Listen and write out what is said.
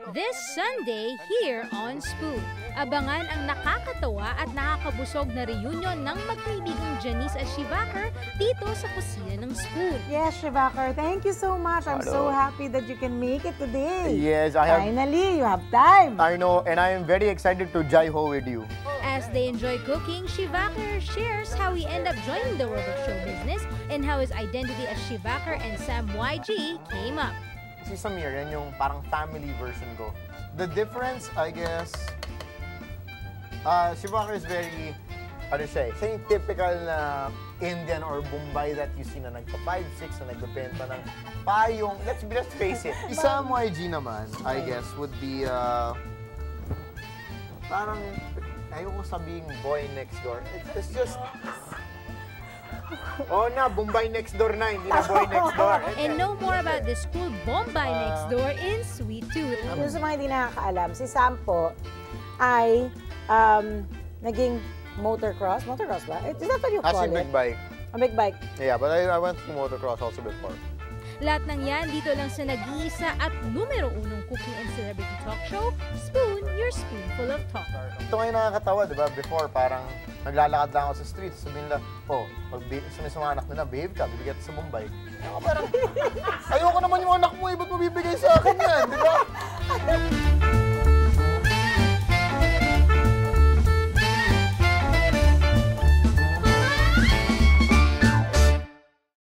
this Sunday here on Spoon. Abangan ang nakakatawa at nakakabusog na reunion ng magkaibigang Janice at Shivaker dito sa kusina ng Spoon. Yes, Shivaker, thank you so much. I'm so happy that you can make it today. Yes, I have. Finally, you have time. I know, and I am very excited to jai-ho with you. As they enjoy cooking, Shivaker shares how he ended up joining the world of show business and how his identity as Shivaker and Sam YG came up. Si Samir, yan yung parang family version ko. The difference, I guess, Shivaker is very, ano siya yung typical na Indian or Bombay that you see na nagpa-5'6", na nagbebenta ng payong. Let's face it. Sam YG naman, I guess, would be, parang, ayoko sabihing boy next door. It's just, oh na, Bombay next door na, hindi na boy next door. And know more about the school Bombay next door in Sweet Tooth. Yung sa mga hindi nakakaalam, si Sam po ay naging motocross. Motocross ba? Is that what you call it? Actually, big bike. A big bike. Yeah, but I went to motocross also before. Lahat ng yan dito lang sa nag-iisa at numero unong cooking and celebrity talk show, Spoon, your spoonful of talk. Ito ngayon nakakatawa, di ba? Before, parang naglalakad lang ako sa street, sabihin nila, oh, sa mga anak nila, behave ka, bibigay ka sa Mumbai. Ako parang, ayoko naman yung anak mo, ba't mabibigay sa akin yan, di ba?